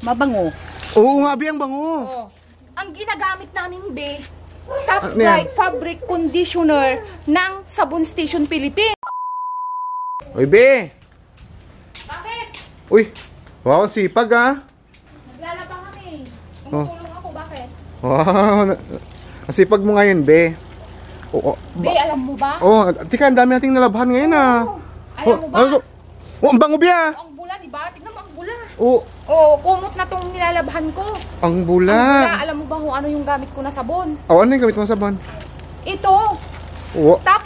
Mabango. Oo nga, be, ang bango. Oh. Ang ginagamit namin, be, Top Bright Fabric Conditioner ng Sabon Station Philippines. Uy, be. Bakit? Uy, wow, sipag ah. Naglalaba kami. Tumutulong ako, bakit? Wow, ang sipag mo ngayon, be. Be, alam mo ba? Oh, tika, ang dami nating nalabhan ngayon ah. Alam mo ba? Oh, ang bango, be ah. Ang bula, diba? Tignan mo ang bula. Oh, Oh, kumot na tong nilalabhan ko. ang Ang bula. bula, alam mo ba kung ano yung gamit ko na sabon? Oh, ano yung gamit mo sa sabon? Ito, Oh, Top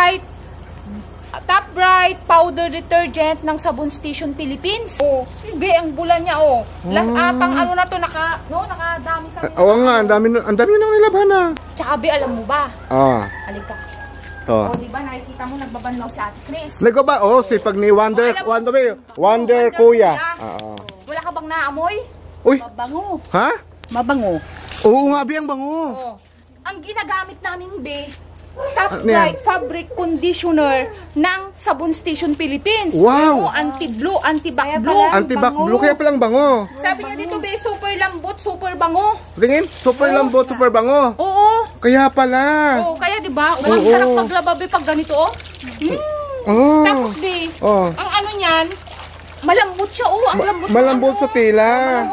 Bright Powder Detergent ng Sabon Station Philippines. Oh, be, ang bula niya, oh. Pang ano na to, nakadami kami. oo nga, ang dami nang nilabhan ah. Tsaka, be, alam mo ba? Ah, Halika. oh. Oh, di ba, nakikita mo, nagbabanlaw si Ate Chris. Nagko ba? Oh, sipag ni Wonder, Oh, alam mo- Wonder Wonder Kuya. Kuya. Oo. Wala ka bang naamoy? Uy, Mabango. ha? Mabango. Oo nga, be, ang bango. Oh. Ang ginagamit namin, be, Top Ano yan? Bright Fabric Conditioner ng Sabon Station Philippines. Wow. Oh, anti-blue, anti-back blue. pala. Anti-back bango. blue, kaya palang bango. Sabi niya dito, be, super lambot, super bango. Tingin, super lambot, super bango. Oo. Kaya pala. Oo, kaya 'di ba? Ang Oo. sarap maglaba, be, pag ganito, oh. Oh. Tapos, be, Oh. ang ano niyan, malambot siya, oh. Ang lambot. ng Malambot ano. sa tela.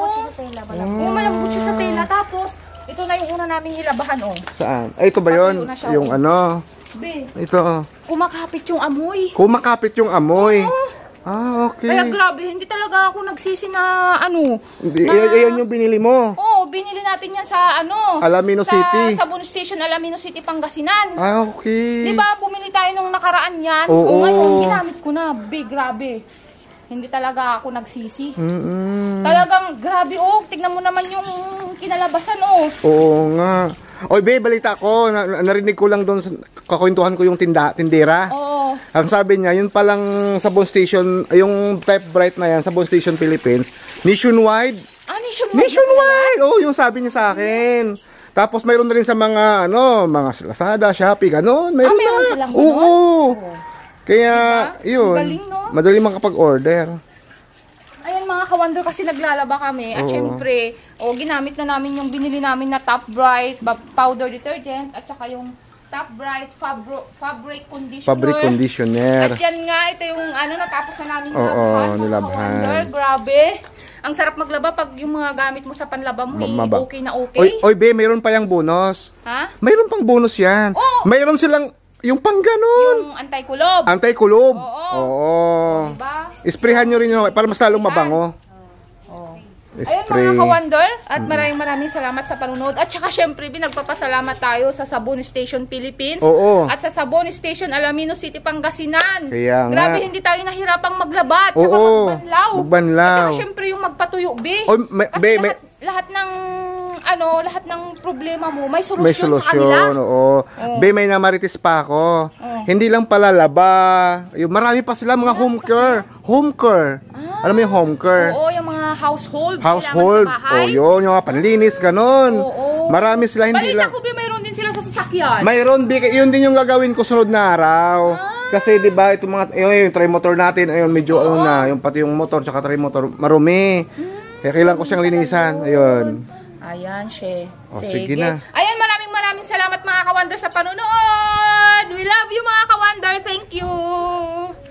Oo, malambot siya sa tela. Tapos, ito na yung una naming nilabahan, oh. Saan? Ay, ito ba yun? Patuyo na siya, Yung oh. ano? Be, Ito. Oh. kumakapit yung amoy. Kumakapit yung amoy. Oo. Ah, okay. Kaya grabe, hindi talaga ako nagsisi na ano. Ayan yung binili mo. Oo, binili natin yan sa ano. Alamino City. Sa Sabon Station, Alamino City, Pangasinan. Ah, okay. Di ba, bumili tayo nung nakaraan yan? Oo. O ngayon, ginamit ko na. Grabe. Hindi talaga ako nagsisi. Talagang grabe, oh. Tignan mo naman yung kinalabasan, oh. Oo nga. Oy, be, balita ko. Narinig ko lang doon, kakwentuhan ko yung tindera. Oo. Ang sabi niya, yun palang Sabon Station, yung Top Bright na yan, Sabon Station Philippines, nationwide. Ah, nationwide. Nationwide! Oh, yung sabi niya sa akin. Tapos mayroon na rin sa mga, mga Lazada, Shopee, gano'n. Mayroon meron na. silang gano'n? Oo. Kaya, Diba? yun. Ang galing, no? Madali makapag-order. Ayan mga ka-wonder, kasi naglalaba kami. At Oo. syempre, ginamit na namin yung binili namin na Top Bright powder detergent at saka yung Top Bright fabric conditioner. Fabric conditioner. At yan nga, ito yung natapos na namin Oo, nilabahan, mga nilabhan. ka-wonder. Grabe. Ang sarap maglaba pag yung mga gamit mo sa panlaba mo, okay na okay. Oy, be, mayroon pa yung bonus. Ha? Mayroon pang bonus yan. Oo. Mayroon silang, yung pang ganon. Yung anti-kulob. Anti-kulob. Oo. Oo. Diba? Isprehan nyo rin yun para mas lalong mabango. Ayun mga ka-wonder, at maraming salamat sa panunod. At saka syempre, nagpapasalamat tayo sa Sabon Station Philippines. Oo. At sa Sabon Station Alamino City, Pangasinan. Kaya nga. Grabe, hindi tayo nahirapang maglaba at saka Oo. magbanlaw. Magbanlaw. At saka syempre yung magpatuyo, be. Oy, Kasi lahat ng problema mo, may solusyon, may sa kanila. solusyon, oo. Be, may namaritis pa ako. Hindi lang pala laba. Yung marami pa sila mga home care. Home care. Alam mo yung home care? Oo, yung mga household. Household. Kailangan sa bahay. O yun, yung mga panlinis, ganun. Oo. Marami sila, hindi Balita lang. ko, be, mayroon din sila sa sasakyan. Mayroon, Be, yun din yung gagawin ko sunod na araw. Kasi 'di ba, itong mga yung tri-motor natin, ayun medyo yung pati yung motor tsaka tri-motor marumi. Kaya kailangan ko siyang linisan. Ayun. Ayan, she. O, sige na. Ayan, maraming salamat mga ka-wonder sa panunod. We love you mga ka-wonder. Thank you.